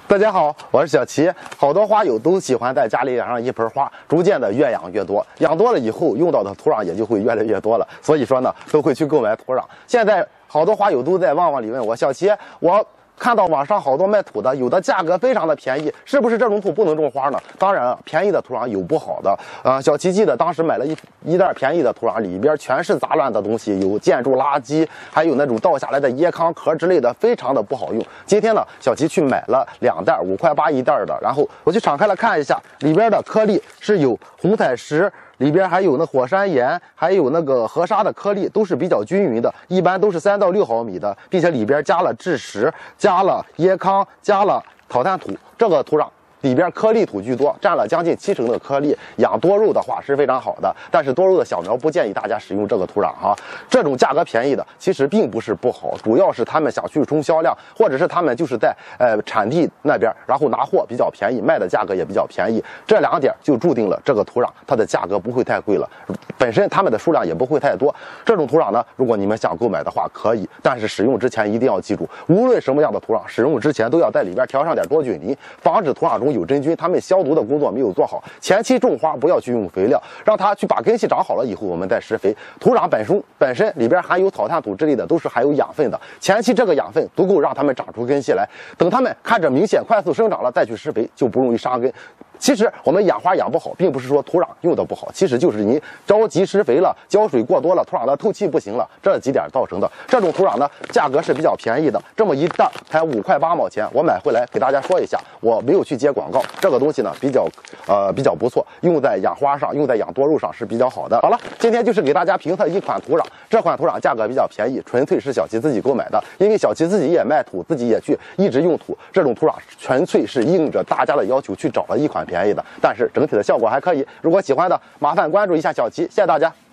大家好，我是小齐。好多花友都喜欢在家里养上一盆花，逐渐的越养越多，养多了以后用到的土壤也就会越来越多了。所以说呢，都会去购买土壤。现在好多花友都在旺旺里问我，小齐，我看到网上好多卖土的，有的价格非常的便宜，是不是这种土不能种花呢？当然了，便宜的土壤有不好的。小齐记得当时买了一袋便宜的土壤，里边全是杂乱的东西，有建筑垃圾，还有那种倒下来的椰糠壳之类的，非常的不好用。今天呢，小齐去买了2袋，5块8一袋的，然后我去敞开了看一下，里边的颗粒是有红彩石。里边还有那火山岩，还有那个河沙的颗粒，都是比较均匀的，一般都是3到6毫米的，并且里边加了质石，加了椰糠，加了讨炭土。这个土壤里边颗粒土居多，占了将近70%的颗粒。养多肉的话是非常好的，但是多肉的小苗不建议大家使用这个土壤哈。这种价格便宜的其实并不是不好，主要是他们想去冲销量，或者是他们就是在产地那边，然后拿货比较便宜，卖的价格也比较便宜。这2点就注定了这个土壤它的价格不会太贵了，本身它们的数量也不会太多。这种土壤呢，如果你们想购买的话可以，但是使用之前一定要记住，无论什么样的土壤，使用之前都要在里边调上点多菌磷，防止土壤中有真菌，他们消毒的工作没有做好。前期种花不要去用肥料，让它去把根系长好了以后，我们再施肥。土壤本身里边含有讨炭土之类的，都是含有养分的。前期这个养分足够让它们长出根系来，等它们看着明显快速生长了再去施肥，就不容易伤根。其实我们养花养不好，并不是说土壤用的不好，其实就是你着急施肥了，浇水过多了，土壤的透气不行了，这几点造成的。这种土壤呢，价格是比较便宜的，这么一袋才5块8毛钱。我买回来给大家说一下，我没有去接广告。这个东西呢，比较不错，用在养花上，用在养多肉上是比较好的。好了，今天就是给大家评测一款土壤，这款土壤价格比较便宜，纯粹是小齐自己购买的，因为小齐自己也卖土，自己也去一直用土，这种土壤纯粹是应着大家的要求去找了一款便宜的，但是整体的效果还可以。如果喜欢的，麻烦关注一下小齐，谢谢大家。